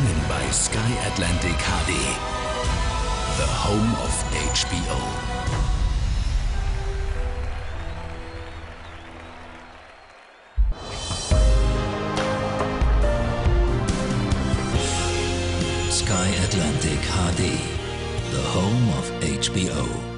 Willkommen bei Sky Atlantic HD, the home of HBO. Sky Atlantic HD, the home of HBO.